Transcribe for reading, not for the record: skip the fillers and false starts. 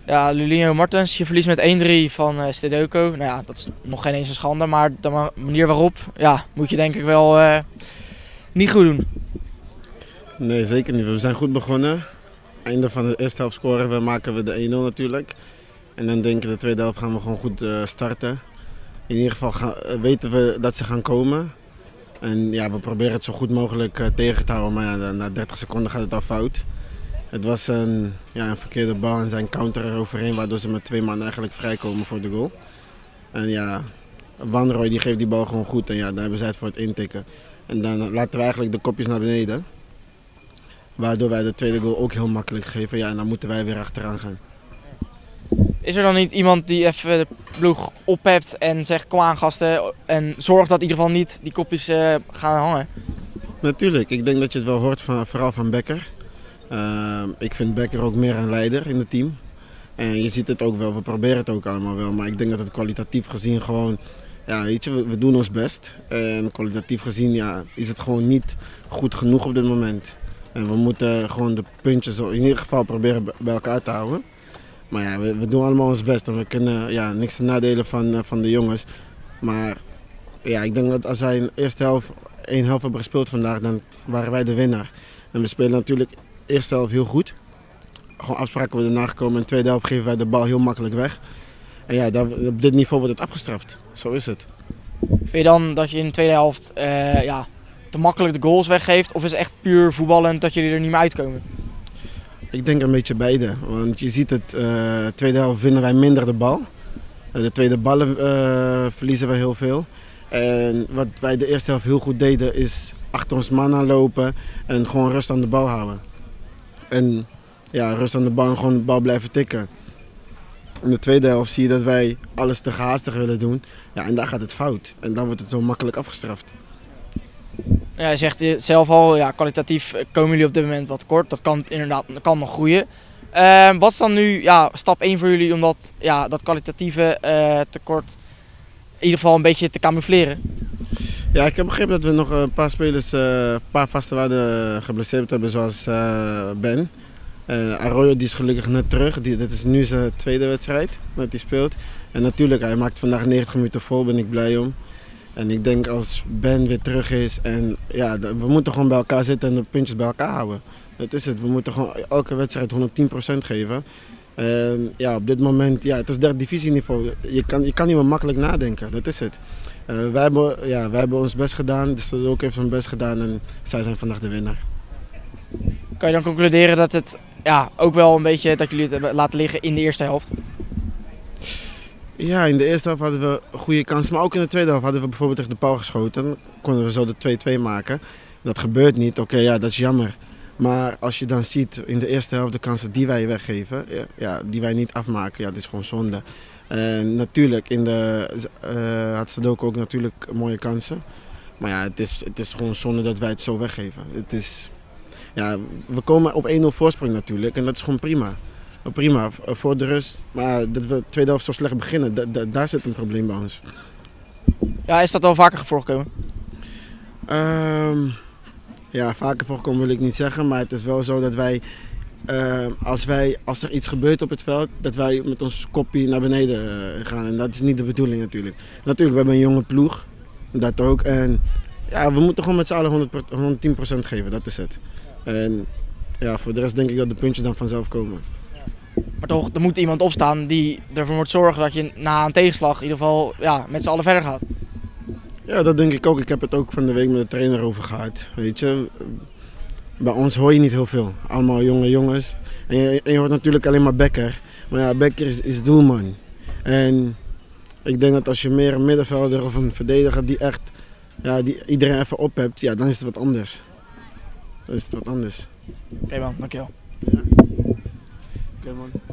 Ja, Lulinho Martens, je verliest met 1-3 van Stedeco. Nou ja, dat is nog geen eens een schande, maar de manier waarop, ja, moet je denk ik wel niet goed doen. Nee, zeker niet. We zijn goed begonnen. Einde van de eerste helft scoren maken we de 1-0 natuurlijk. En dan denk ik de tweede helft gaan we gewoon goed starten. In ieder geval weten we dat ze gaan komen. En ja, we proberen het zo goed mogelijk tegen te houden, maar ja, na 30 seconden gaat het al fout. Het was een verkeerde bal en zijn counter eroverheen, waardoor ze met 2 man eigenlijk vrijkomen voor de goal. En ja, Van Rooij die geeft die bal gewoon goed en ja, daar hebben zij het voor het intikken. En dan laten we eigenlijk de kopjes naar beneden. Waardoor wij de tweede goal ook heel makkelijk geven, ja, en dan moeten wij weer achteraan gaan. Is er dan niet iemand die even de ploeg ophebt en zegt kom aan gasten en zorgt dat in ieder geval niet die kopjes gaan hangen? Natuurlijk, ik denk dat je het wel hoort vooral van Becker. Ik vind Becker ook meer een leider in het team. En je ziet het ook wel, we proberen het ook allemaal wel. Maar ik denk dat het kwalitatief gezien gewoon, ja, weet je, we doen ons best. En kwalitatief gezien ja, is het gewoon niet goed genoeg op dit moment. En we moeten gewoon de puntjes in ieder geval proberen bij elkaar te houden. Maar ja, we doen allemaal ons best en we kunnen niks te nadelen van de jongens. Maar ja, ik denk dat als wij in de eerste helft 1 helft hebben gespeeld vandaag, dan waren wij de winnaar. En we spelen natuurlijk de eerste helft heel goed. Gewoon afspraken worden nagekomen en in de tweede helft geven wij de bal heel makkelijk weg. En ja, op dit niveau wordt het afgestraft. Zo is het. Vind je dan dat je in de tweede helft te makkelijk de goals weggeeft of is het echt puur voetballend dat jullie er niet meer uitkomen? Ik denk een beetje beide, want je ziet het, de tweede helft winnen wij minder de bal. De tweede ballen verliezen we heel veel. En wat wij de eerste helft heel goed deden is achter ons man aanlopen en gewoon rust aan de bal houden. En ja, rust aan de bal en gewoon de bal blijven tikken. In de tweede helft zie je dat wij alles te gehaastig willen doen. Ja, en daar gaat het fout. En dan wordt het zo makkelijk afgestraft. Ja, je zegt zelf al, ja, kwalitatief komen jullie op dit moment wat kort. Dat kan inderdaad nog groeien. Wat is dan nu stap 1 voor jullie om dat kwalitatieve tekort in ieder geval een beetje te camoufleren? Ja, ik heb begrepen dat we nog een paar spelers, een paar vaste waarden geblesseerd hebben, zoals Ben. Arroyo die is gelukkig net terug. Dit is nu zijn tweede wedstrijd dat hij speelt. En natuurlijk, hij maakt vandaag 90 minuten vol, ben ik blij om. En ik denk als Ben weer terug is en ja, we moeten gewoon bij elkaar zitten en de puntjes bij elkaar houden. Dat is het. We moeten gewoon elke wedstrijd 110% geven. En ja, op dit moment, ja, het is derde divisieniveau. Je kan niet meer makkelijk nadenken, dat is het. Wij hebben ons best gedaan, dus de ook heeft zijn best gedaan en zij zijn vandaag de winnaar. Kan je dan concluderen dat het ook wel een beetje dat jullie het hebben laten liggen in de eerste helft? Ja, in de eerste helft hadden we goede kansen, maar ook in de tweede helft hadden we bijvoorbeeld tegen de paal geschoten. Dan konden we zo de 2-2 maken. Dat gebeurt niet, oké, ja, dat is jammer. Maar als je dan ziet in de eerste helft de kansen die wij weggeven, die wij niet afmaken, ja, dat is gewoon zonde. En natuurlijk, had Stedeco ook natuurlijk mooie kansen. Maar ja, het is gewoon zonde dat wij het zo weggeven. We komen op 1-0 voorsprong natuurlijk en dat is gewoon prima. Prima, voor de rust. Maar dat we de tweede helft zo slecht beginnen, daar zit een probleem bij ons. Ja, is dat wel vaker voorgekomen? Ja, vaker voorkomen wil ik niet zeggen, maar het is wel zo dat wij, als er iets gebeurt op het veld, dat wij met ons kopje naar beneden gaan. En dat is niet de bedoeling natuurlijk. Natuurlijk, we hebben een jonge ploeg, dat ook. En ja, we moeten gewoon met z'n allen 110% geven, dat is het. En ja, voor de rest denk ik dat de puntjes dan vanzelf komen. Maar toch, er moet iemand opstaan die ervoor moet zorgen dat je na een tegenslag in ieder geval met z'n allen verder gaat. Ja, dat denk ik ook. Ik heb het ook van de week met de trainer over gehad. Weet je, bij ons hoor je niet heel veel. Allemaal jonge jongens. En je hoort natuurlijk alleen maar Becker. Maar ja, Becker is doelman. En ik denk dat als je meer een middenvelder of een verdediger die echt die iedereen even op hebt, ja, dan is het wat anders. Oké man, dankjewel. Ja. Oké man.